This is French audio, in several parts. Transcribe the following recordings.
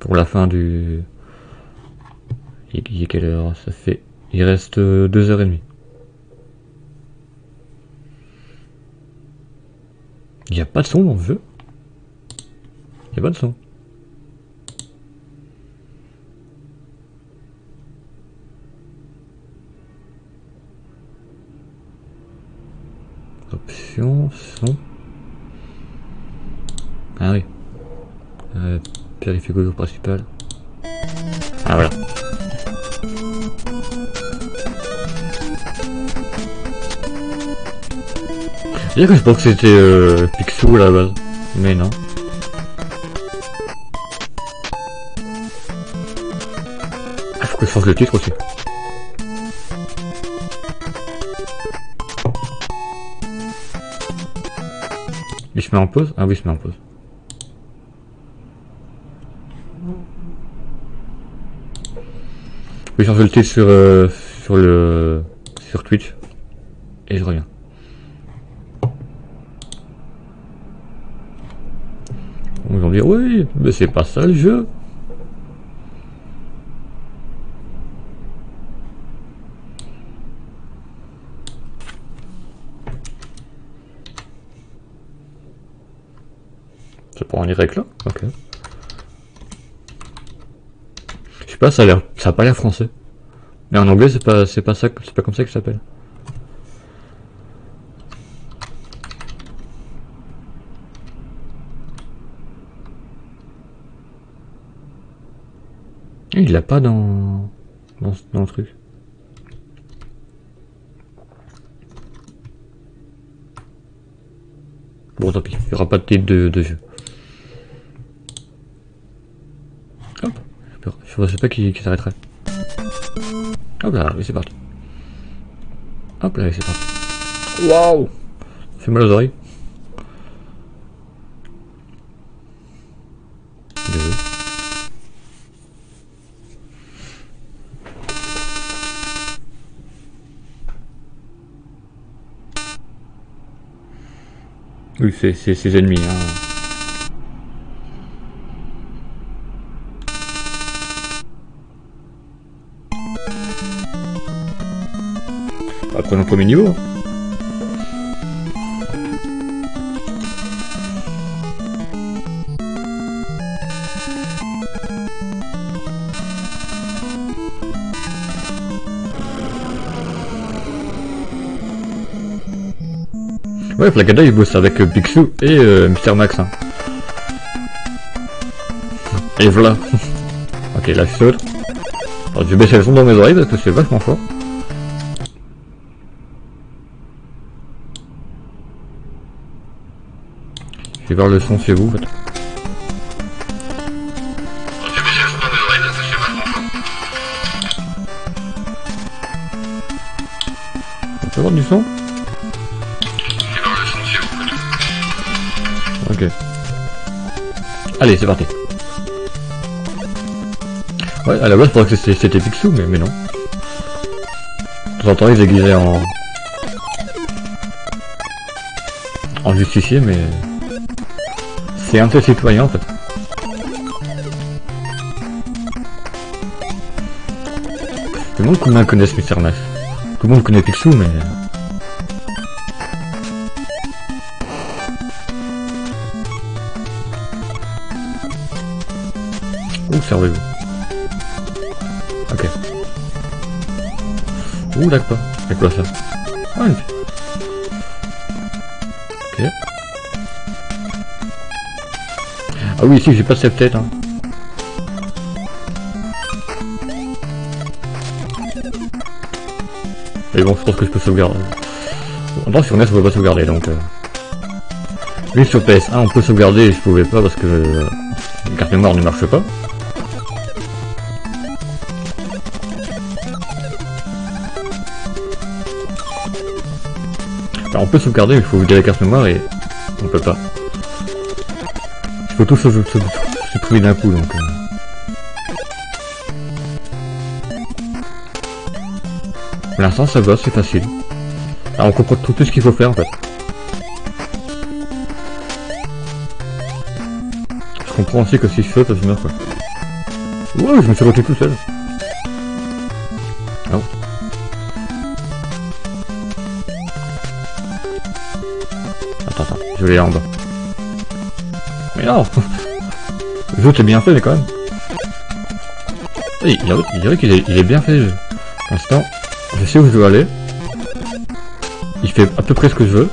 pour la fin du... Il est quelle heure? Ça fait... Il reste 2h30. Il n'y a pas de son dans le jeu. Il n'y a pas de son. Options, son. Ah oui. Périphérique audio principal. Ah voilà. Je que je pense que c'était Picsou à la base. Mais non. Ah, faut que je change le titre aussi. Il se met en pause? Ah oui, il se met en pause. Je vais changer le titre sur Twitch. Et je reviens. Ils vont dire oui, mais c'est pas ça le jeu. C'est pour un direct là? Ok. Je sais pas, ça a pas l'air français. Mais en anglais c'est pas comme ça que ça s'appelle. Il l'a pas dans le truc. Bon tant pis, il n'y aura pas de titre de jeu. Hop, je pensais pas qu'il s'arrêterait. Hop là, oui c'est parti. Hop là, oui c'est parti. Waouh, ça fait mal aux oreilles. Désolé. Oui, c'est ses ennemis. Hein. Après le premier niveau. Ouais, Flagada il bosse avec Picsou et Mister Max. Hein. Et voilà. Ok, là je saute. Alors, je vais baisser le son dans mes oreilles parce que c'est vachement fort. Je vais voir le son chez vous en fait. Je vais baisser le son dans mes oreilles parce que c'est vachement fort. On peut avoir du son? Ok. Allez, c'est parti. Ouais, à la base, je pensais que c'était Picsou, mais non. De temps en temps, ils déguisaient en justicier, mais c'est un de ces citoyens, en fait. Tout le monde combien connaissent Mister Max. Tout le monde connaît Picsou, mais... Où servez-vous? Ok. Ouh, d'accord. C'est quoi ça? Ah, une... Ok. Ah oui, ici j'ai pas de save tête. Hein. Mais bon, je pense que je peux sauvegarder. En tant que sur NES, on peut pas sauvegarder, donc... Oui, sur PS1, on peut sauvegarder et je pouvais pas parce que... la carte mémoire ne marche pas. Alors, on peut sauvegarder, mais il faut vider la carte mémoire et on peut pas. Il faut tout supprimer d'un coup, donc... Pour l'instant, ça va, c'est facile. Alors, on comprend tout ce qu'il faut faire, en fait. Je comprends aussi que si je saute, je meurs, quoi. Ouais, je me suis retenu tout seul. Oh. Attends, je vais aller en bas. Mais non. Le jeu est bien fait, mais quand même. Oui, il dirait qu'il est bien fait, le jeu. Pour l'instant, je sais où je dois aller. Il fait à peu près ce que je veux.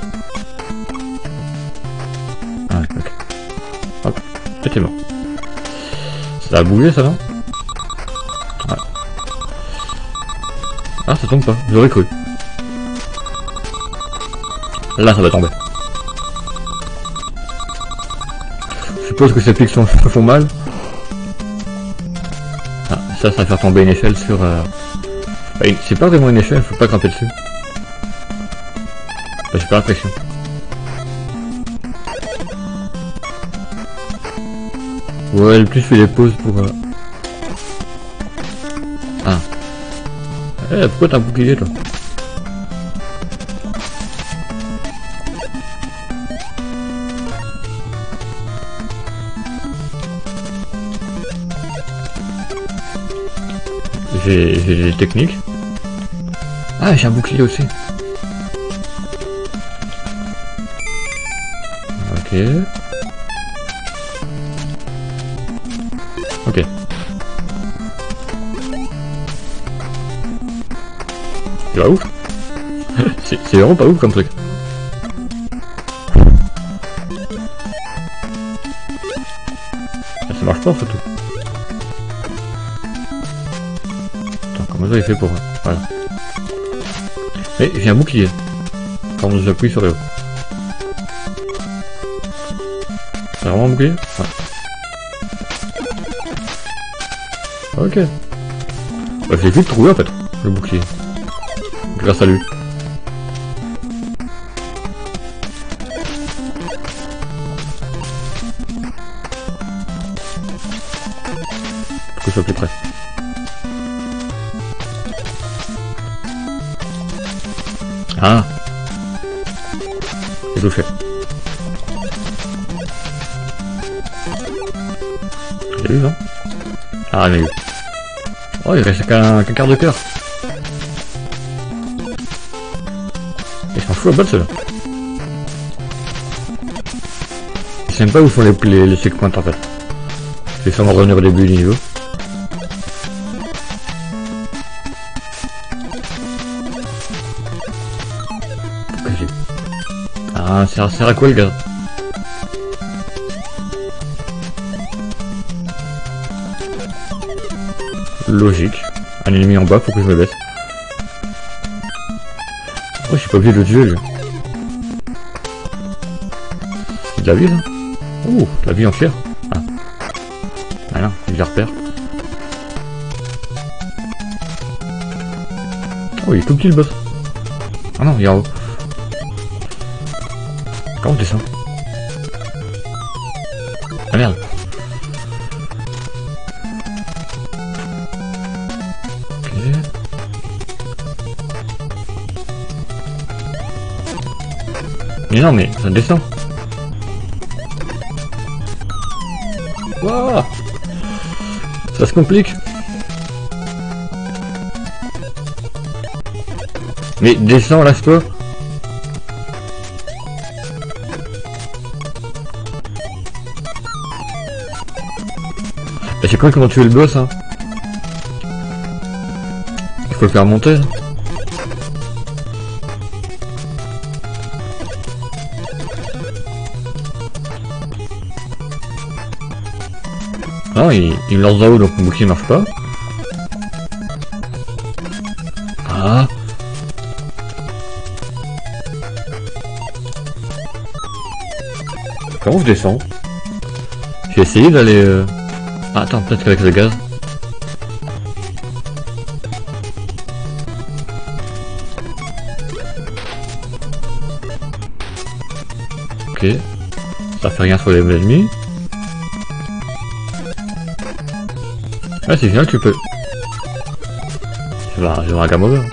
Ah, ok. Hop, c'était mort. Ça a bougé, ça, non? Ouais. Ah, ça tombe pas, j'aurais cru. Là, ça va tomber. Je suppose que ces pics font mal. Ah, ça va faire tomber une échelle sur... c'est pas vraiment une échelle, faut pas grimper dessus. J'ai pas l'impression. Ouais, le plus je fais des pauses pour... Ah. Eh, pourquoi t'as un bouclier, toi? J'ai des techniques. Ah, j'ai un bouclier aussi. Ok. Ok. C'est pas ouf. C'est vraiment pas ouf comme truc. Ça marche pas surtout. Attends, comment j'avais fait pour... Voilà. Mais j'ai un bouclier. Quand j'appuie sur le haut. C'est vraiment un bouclier? Ouais. Ok. Bah, j'ai vite trouvé en fait, le bouclier. Grâce à lui. Faut que je sois plus près. Ah. J'ai touché. J'ai eu, hein? Ah, mais... Oh, il reste qu'un quart de cœur. Il s'en fout à battre, ceux-là. Je sais même pas où sont les checkpoints, en fait. Je vais sûrement revenir au début du niveau. Ah, ça sert à quoi, le gars? Logique. Un ennemi en bas, faut que je me baisse. Oh, je suis pas obligé de le tuer, lui. C'est de la vie, là? Ouh, de la vie entière. Ah. Ah non, il la repère. Oh, il est tout petit, le boss. Ah non, il est en haut. Comment on descend? Ah merde. Ok. Mais non, mais ça descend. Wouah, ça se complique. Mais descends, lâche-toi. J'ai cru comment tuer le boss, hein. Il faut le faire monter. Hein. Non, il me lance d'en haut, donc mon bouclier marche pas. Ah. Comment je descends? J'ai essayé d'aller... Ah, attends, peut-être qu'avec le gaz. Ok. Ça fait rien sur les ennemis. Ah, c'est génial, tu peux... Je vais un game over.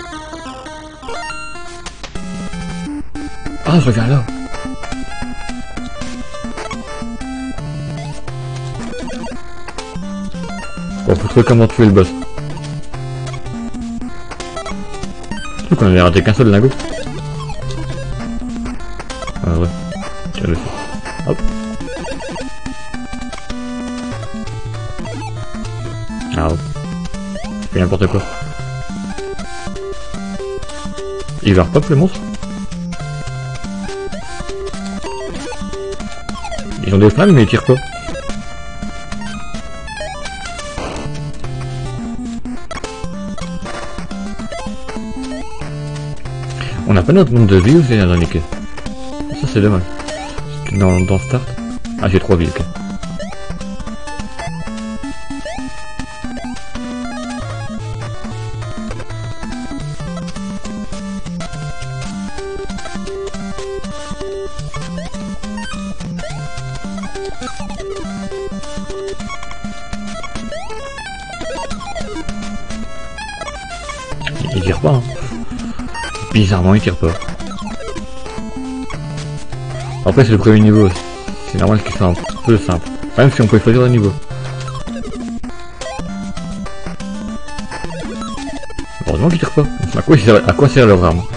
Ah, je reviens là. Bon, faut trouver comment tuer le boss. Surtout qu'on avait raté qu'un seul lingot. Ah ouais. Tiens, le fait. Hop. Ah ouais. C'est n'importe quoi. Il va repop le monstre. Ils ont des flammes mais ils tirent pas. On n'a pas notre nombre de vies aussi dans Nick. Ça c'est dommage. Dans Start. Ah j'ai 3 vies, ok. Il tire pas hein. Bizarrement il tire pas. Après c'est le premier niveau, c'est normal qu'il soit un peu simple. Même si on peut choisir le niveau. Heureusement qu'il tire pas. À quoi sert leur arme?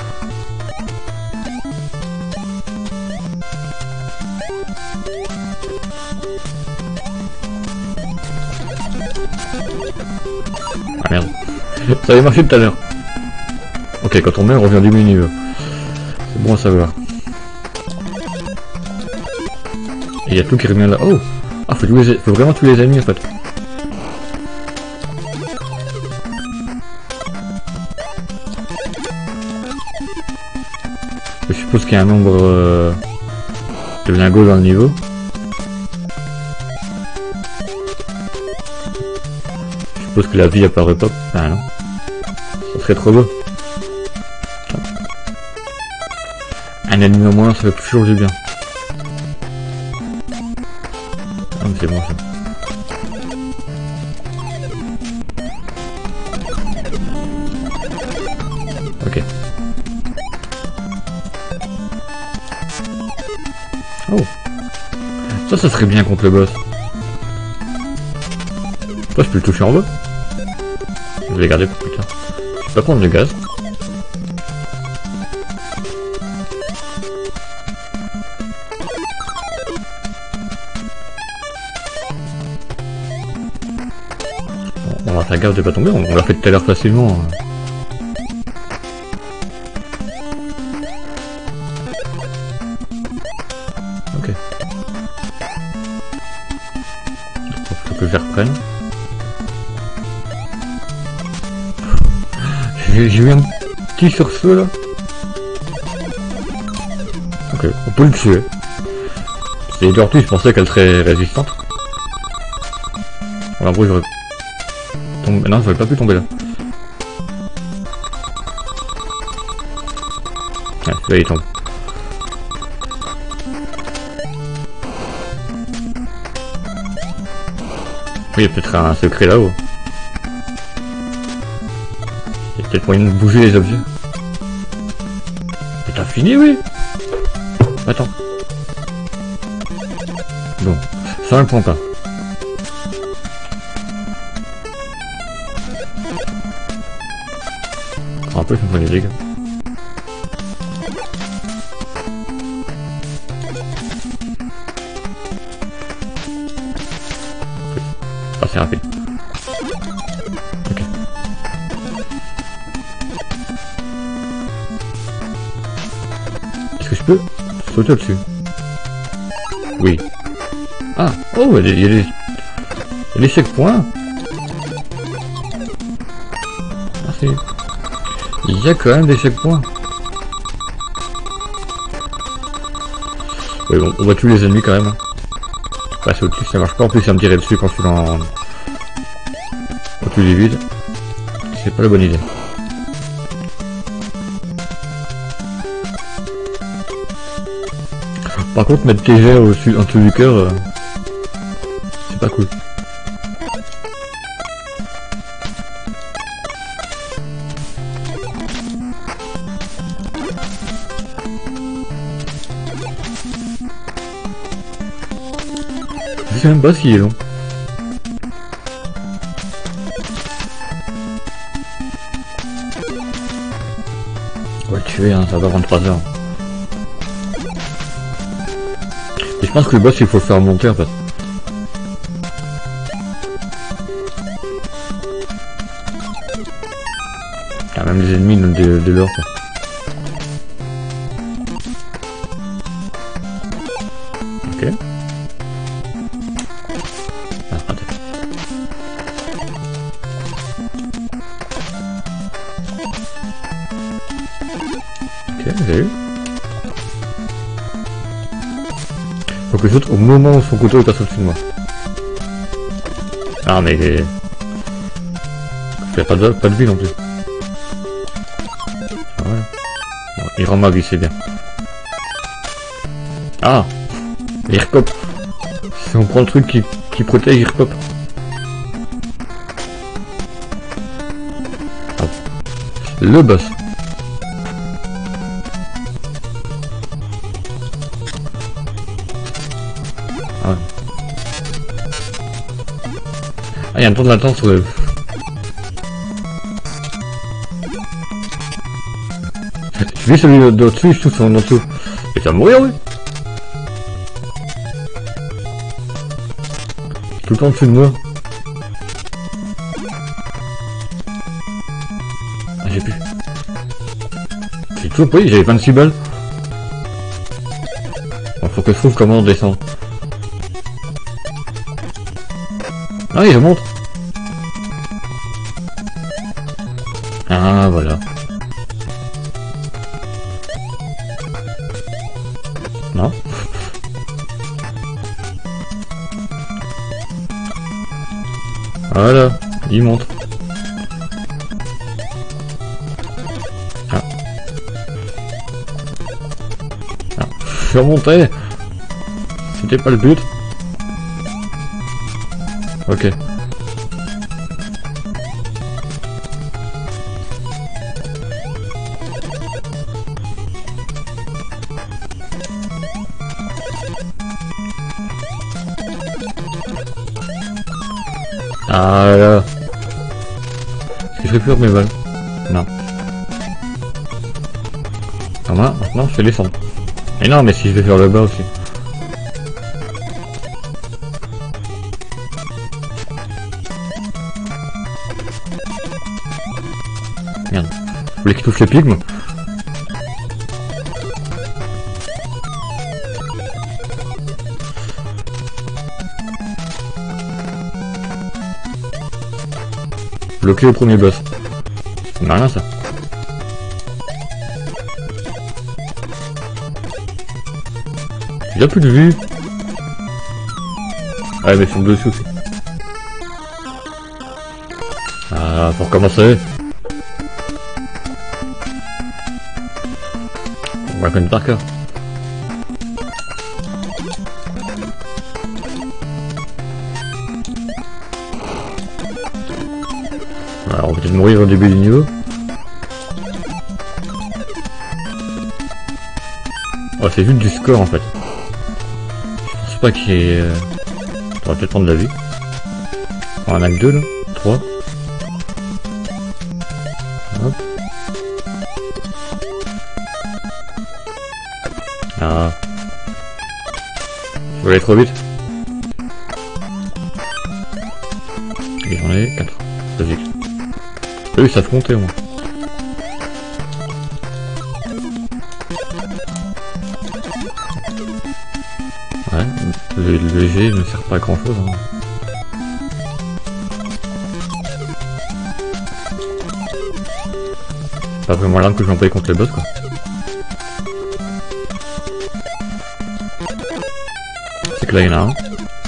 Ah merde. Ça avait marché tout à l'heure. Ok, quand on meurt, on revient du niveau. C'est bon à savoir. Et il y a tout qui revient là. Oh! Ah, faut vraiment tous les amis en fait. Je suppose qu'il y a un nombre de lingots dans le niveau. Je suppose que la vie apparaît pas. Ah non. Ça serait trop beau. Un ennemi au moins, ça fait toujours du bien. Ah mais c'est bon ça. Ok. Oh. Ça serait bien contre le boss. Toi je peux le toucher en bas. Je vais le garder pour plus tard. Je peux pas prendre le gaz. On va faire gaffe de pas tomber, on l'a fait tout à l'heure facilement. Ok. Faut que je les reprenne. J'ai eu un petit sursaut là. Ok, on peut le tuer. C'est Dortu, je pensais qu'elle serait résistante. En gros, j'aurais... Non, j'aurais pas pu tomber là. Ouais, là il tombe. Oui, il y a peut-être un secret là-haut. Il y a peut-être moyen de bouger les objets. Mais t'as fini, oui. Attends. Bon, ça ne le prend pas. Un peu, ça me fait des dégâts. Ah, c'est rapide. Ok. Est-ce que je peux sauter au-dessus? Oui. Ah, oh, il y a des checkpoints. Merci. Il y a quand même des checkpoints. Oui, bon, on voit tous les ennemis quand même. Passer au-dessus, ça marche pas. En plus, ça me tirait dessus quand je suis dans... au-dessus du vide. C'est pas la bonne idée. Par contre, mettre tes jets en dessous du cœur, c'est pas cool. Je sais même pas s'il est long. On va le tuer, hein, ça va prendre 3 heures. Et je pense que le boss il faut le faire monter en fait. Ah, même les ennemis donnent de l'or quoi. Ok. Ah, attends. Ok, j'ai eu. Faut que je saute au moment où son couteau est passé au-dessus de moi. Ah mais... il n'y a pas de vie non plus. Voilà. Bon, il rend ma vie, c'est bien. Ah, il repop. Si on prend le truc qui protège, il repop. Ah. Le boss. Ah, ouais. Ah, il y a un temps de latence sur le... Je vis celui d'au-dessus, je touche son en dessous. Et ça va mourir, oui. Tout le temps en dessous de moi. Ah, j'ai plus. J'ai toujours pris, j'avais 26 balles. Bon, faut que je trouve comment on descend. Ah oui, je monte. Ah, voilà. Non. Voilà, il monte. Ah. Ah. Je suis remonté. C'était pas le but. Ok. Ah là. Est-ce que je récupère mes balles? Non. Ah moi, maintenant je fais descendre. Et non, mais si je vais faire le bas aussi. Merde. Vous voulez qu'il touche les pigmes? Bloquer le premier boss. Ça n'a rien ça. J'ai déjà plus de vue. Ah mais sur le dessus aussi. Ah, pour commencer. On va connaître par cœur. Alors on va peut-être mourir au début du niveau. Oh c'est juste du score en fait. Je pense pas qu'il y ait... On va peut-être prendre de la vie. On en a que 2 là. 3. Hop. Ah. Je voulais aller trop vite. Et j'en ai 4. Logique. Eux ils savent compter au moins. Ouais, le G ne sert pas à grand chose. Hein. Pas vraiment l'arme que je vais employer contre les boss quoi. C'est que là il y en a un.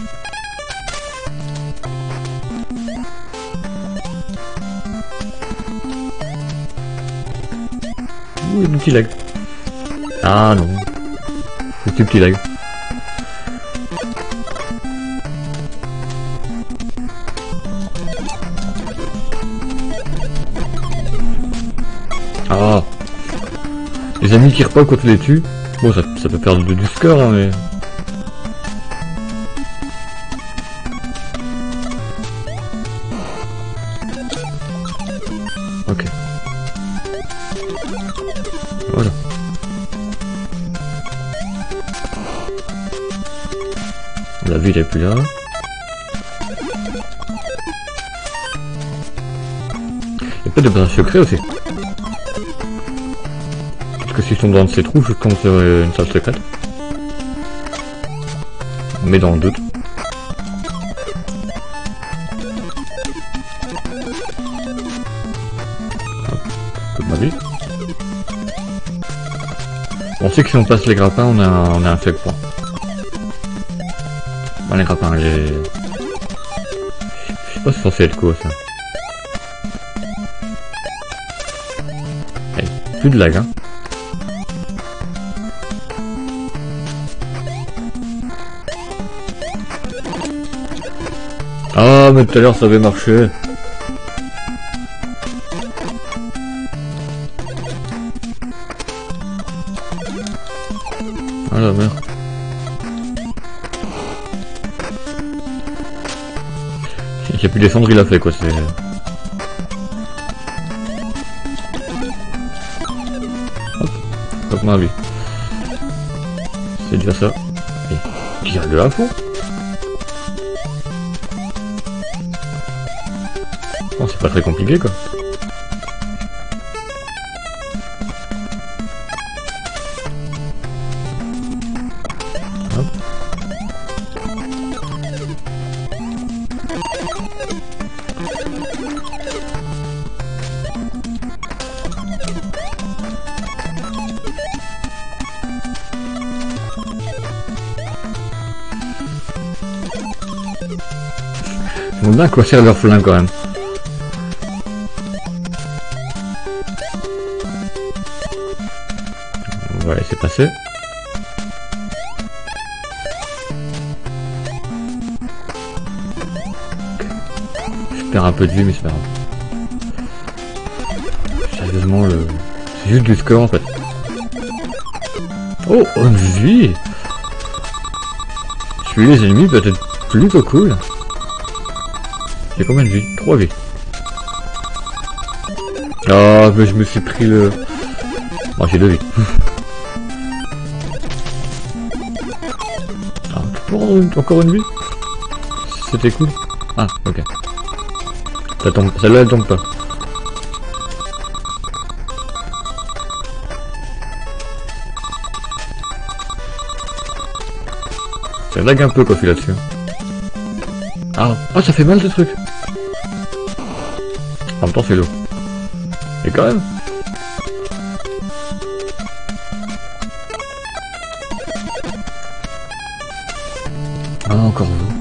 Ouh, un petit lag. Ah non. C'est un petit lag. Ah. Les amis qui repopent quand tu les tues. Bon ça peut perdre du score hein, mais... Ok. Voilà. La vie n'est plus là. Il y a pas de passage secret aussi. Parce que si je tombe dans ces trous, je tombe sur une salle secrète. Mais dans le doute. Toute ma vie. On sait que si on passe les grappins, on a un faible point. Bon, les grappins, les... Je sais pas si c'est censé être quoi ça. Allez, plus de lag hein. Ah mais tout à l'heure ça avait marché. Ah la merde. Il a pu descendre, il a fait quoi, c'est... Hop, ma vie. C'est déjà ça. Et tire-le à fond. Bon, c'est pas très compliqué quoi. Hop. Ils vont bien quoi faire leur flingue quand même. On va laisser passer. Je perds un peu de vie mais c'est pas grave. Sérieusement le... C'est juste du score en fait. Oh, une vie. Tuer les ennemis peut être plutôt cool. J'ai combien de vie? 3 vies. Ah, mais je me suis pris le... Bon, j'ai 2 vies. Ah, encore une vie? C'était cool. Ah, ok. Ça tombe, celle-là elle tombe pas. Ça lag un peu quand je suis là-dessus. Ah, ah, ça fait mal ce truc. En même temps c'est lourd. Et quand même. Ah, encore vous.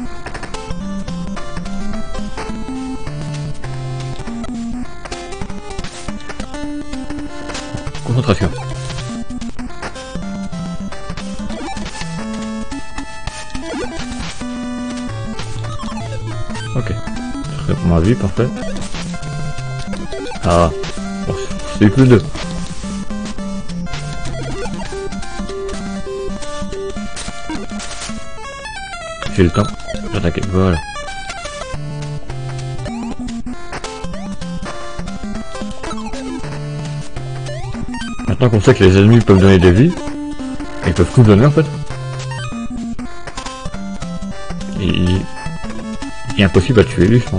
Concentration. Ok. Très pour ma vie, parfait. Ah. Bon, c'est plus de. J'ai le temps d'attaquer. Voilà. Maintenant qu'on sait que les ennemis peuvent donner des vies, ils peuvent tout donner en fait. Il est impossible à tuer lui, je pense.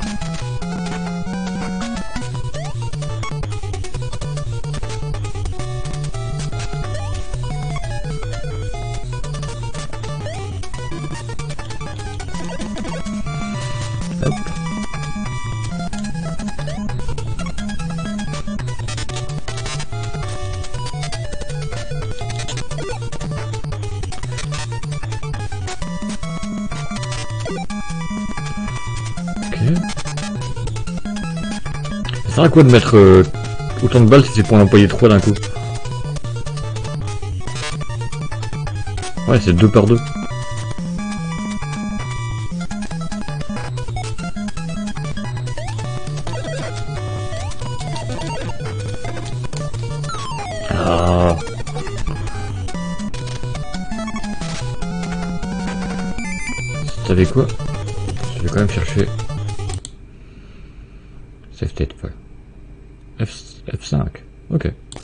Hop. Ok. Ça sert à quoi de mettre autant de balles si c'est pour en employer 3 d'un coup? Ouais, c'est 2 par 2. Ah. Vous savez quoi? Je vais quand même chercher. Save state, voilà. F5. Ok.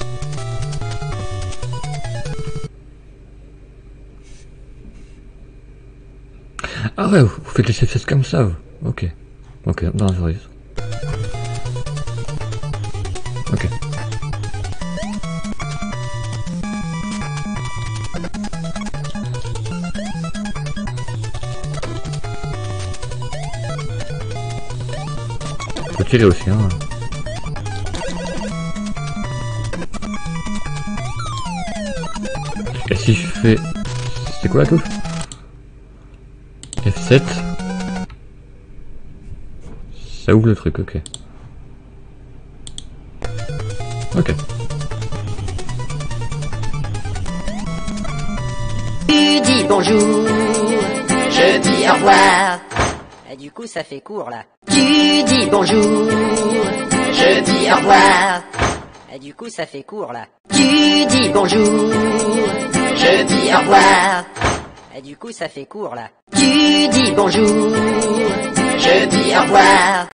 Ah ouais, vous faites les chefs comme ça, vous. Ok. Ok, dans la journée. Ok. Faut tirer aussi, hein. Et si je fais... C'est quoi la touche? F7. Ça ouvre le truc, ok. Ok. Tu dis bonjour, je dis au revoir. Et du coup, ça fait court là. Tu dis bonjour, je dis au revoir. Et du coup, ça fait court là. Tu dis bonjour, je dis au revoir. Et du coup, ça fait court là. Tu dis bonjour, je dis au revoir.